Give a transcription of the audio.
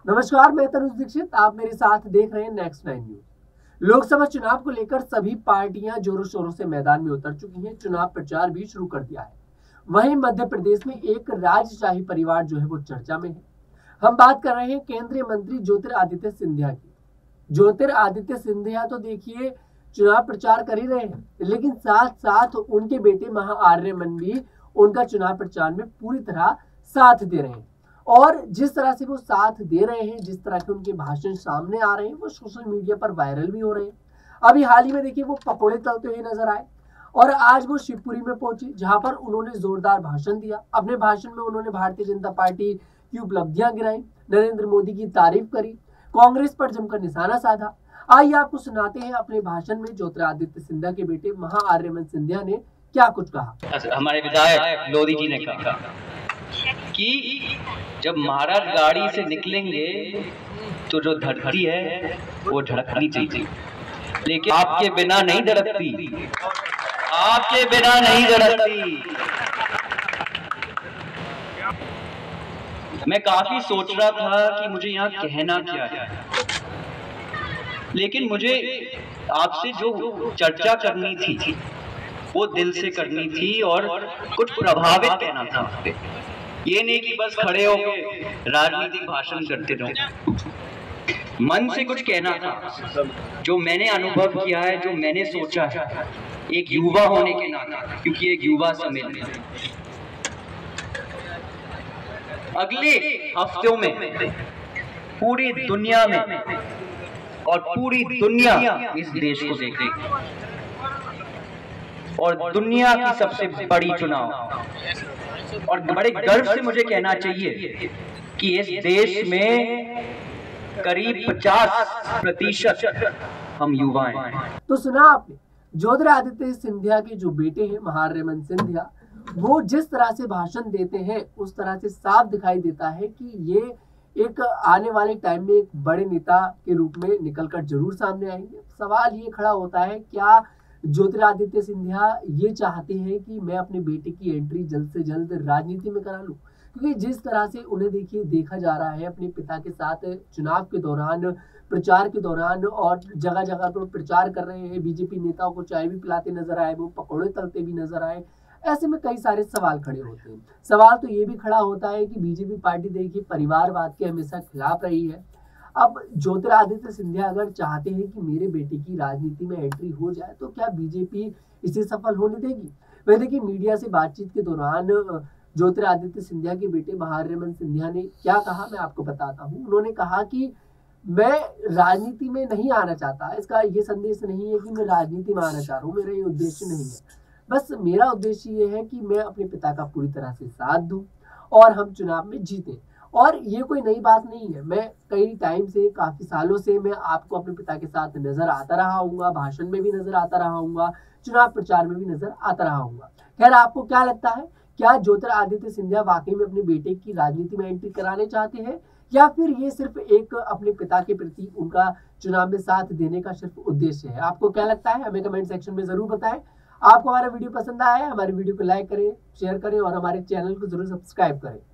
नमस्कार, मैं तनुज दीक्षित। आप मेरे साथ देख रहे हैं नेक्स्ट 9 न्यूज। लोकसभा चुनाव को लेकर सभी पार्टियां जोरों शोरों से मैदान में उतर चुकी हैं। चुनाव प्रचार भी शुरू कर दिया है। वहीं मध्य प्रदेश में एक राजशाही परिवार जो है वो चर्चा में है। हम बात कर रहे हैं केंद्रीय मंत्री ज्योतिरादित्य सिंधिया की। ज्योतिरादित्य सिंधिया तो देखिए चुनाव प्रचार कर ही रहे हैं, लेकिन साथ साथ उनके बेटे महाआर्यमन भी उनका चुनाव प्रचार में पूरी तरह साथ दे रहे हैं। और जिस तरह से वो साथ दे रहे हैं, जिस तरह के उनके भाषण सामने आ रहे हैं, वो सोशल मीडिया पर वायरल भी हो रहे हैं। अभी हाल ही में देखिए वो पकोड़े तलते हुए नजर आए और आज वो शिवपुरी में पहुंचे, जहां पर उन्होंने जोरदार भाषण दिया। अपने भाषण में उन्होंने भारतीय जनता पार्टी की उपलब्धियां गिनाई, नरेंद्र मोदी की तारीफ करी, कांग्रेस पर जमकर निशाना साधा। आइए आपको सुनाते हैं अपने भाषण में ज्योतिरादित्य सिंधिया के बेटे महाआर्यमन सिंधिया ने क्या कुछ कहा। हमारे विधायक लोधी जी ने कहा कि जब महाराज गाड़ी से निकलेंगे तो जो धरती है वो धड़कनी चाहिए, लेकिन आपके बिना नहीं धड़कती, आपके बिना नहीं धड़कती। मैं काफी सोच रहा था कि मुझे यहाँ कहना क्या है, लेकिन मुझे आपसे जो चर्चा करनी थी वो दिल से करनी थी और कुछ प्रभावित कहना था। ये नहीं कि बस खड़े होकर राजनीतिक भाषण करते रहो। मन से कुछ कहना था, जो मैंने अनुभव किया है, जो मैंने सोचा है एक युवा होने के नाते, क्योंकि एक युवा सम्मेलन है। अगले हफ्तों में पूरी दुनिया में और पूरी दुनिया इस देश को देखेगी और दुनिया की सबसे बड़ी चुनाव, और बड़े गर्व से मुझे कहना चाहिए कि इस देश में करीब 50% हम युवा हैं। तो सुना आपने ज्योतिरादित्य सिंधिया के जो बेटे हैं महाआर्यमन सिंधिया, वो जिस तरह से भाषण देते हैं उस तरह से साफ दिखाई देता है कि ये एक आने वाले टाइम में एक बड़े नेता के रूप में निकलकर जरूर सामने आएंगे। सवाल ये खड़ा होता है, क्या ज्योतिरादित्य सिंधिया ये चाहते हैं कि मैं अपने बेटे की एंट्री जल्द से जल्द राजनीति में करा लूं? क्योंकि जिस तरह से उन्हें देखिए देखा जा रहा है अपने पिता के साथ चुनाव के दौरान, प्रचार के दौरान, और जगह जगह पर प्रचार कर रहे हैं। बीजेपी नेताओं को चाय भी पिलाते नजर आए, वो पकौड़े तलते भी नजर आए। ऐसे में कई सारे सवाल खड़े होते हैं। सवाल तो ये भी खड़ा होता है कि बीजेपी पार्टी देखिए परिवारवाद के हमेशा खिलाफ रही है। अब ज्योतिरादित्य सिंधिया अगर चाहते हैं कि मेरे बेटे की राजनीति में एंट्री हो जाए, तो क्या बीजेपी इसे सफल होने देगी? वह देखिए मीडिया से बातचीत के दौरान ज्योतिरादित्य सिंधिया के बेटे महाआर्यमन सिंधिया ने क्या कहा, मैं आपको बताता हूँ। उन्होंने कहा कि मैं राजनीति में नहीं आना चाहता। इसका ये संदेश नहीं है कि मैं राजनीति में आना चाह रहा हूँ, मेरा ये उद्देश्य नहीं है। बस मेरा उद्देश्य ये है कि मैं अपने पिता का पूरी तरह से साथ दूं और हम चुनाव में जीतें। और ये कोई नई बात नहीं है। मैं कई टाइम से, काफी सालों से मैं आपको अपने पिता के साथ नजर आता रहा हूँ, भाषण में भी नजर आता रहा हूँ, चुनाव प्रचार में भी नजर आता रहा हूँ। खैर, आपको क्या लगता है, क्या ज्योतिरादित्य सिंधिया वाकई में अपने बेटे की राजनीति में एंट्री कराने चाहते हैं, या फिर ये सिर्फ एक अपने पिता के प्रति उनका चुनाव में साथ देने का सिर्फ उद्देश्य है? आपको क्या लगता है, हमें कमेंट सेक्शन में जरूर बताएं। आपको हमारा वीडियो पसंद आया है, हमारे वीडियो को लाइक करें, शेयर करें और हमारे चैनल को जरूर सब्सक्राइब करें।